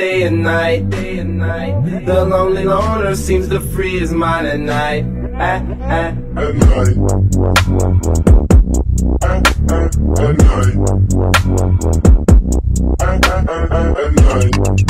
day and night, day and night. The lonely loner seems to free his mind at night, at night. At night. At night. At night.